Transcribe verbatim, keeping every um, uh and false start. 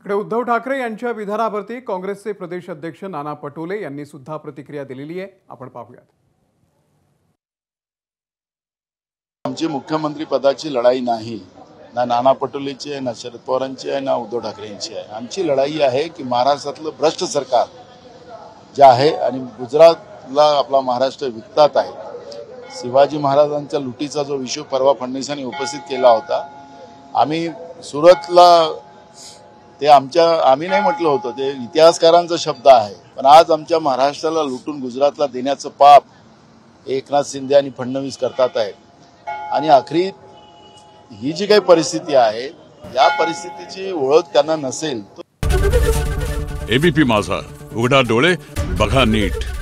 इकडे उद्धव ठाकरे यांच्या विधानावरती काँग्रेसचे प्रदेश अध्यक्ष नाना पटोले यांनी सुद्धा प्रतिक्रिया दिलेली आहे. आपण पाहूयात. आमची मुख्यमंत्री पदाची लढाई नाही, ना नाना पटोलेची आहे, ना शरद पवारांची आहे, ना उद्धव ठाकरेंची आहे. आमची लढाई आहे की महाराष्ट्रातलं भ्रष्ट सरकार जे आहे आणि गुजरातला आपला महाराष्ट्र विकतात आहे. शिवाजी महाराजांच्या लुटीचा जो विषय परवा फडणवीसांनी उपस्थित केला होता, आम्ही सुरतला ते आमच्या आम्ही नाही म्हटलं होतं, ते इतिहासकारांचा शब्द आहे. पण आज आमच्या महाराष्ट्राला लुटून गुजरातला देण्याचं पाप एकनाथ शिंदे आणि फडणवीस करतात आहेत. आणि आखरी ही जी काही परिस्थिती आहे, या परिस्थितीची ओळख त्यांना नसेल. एबीपी माझा, उघडा डोळे बघा नीट.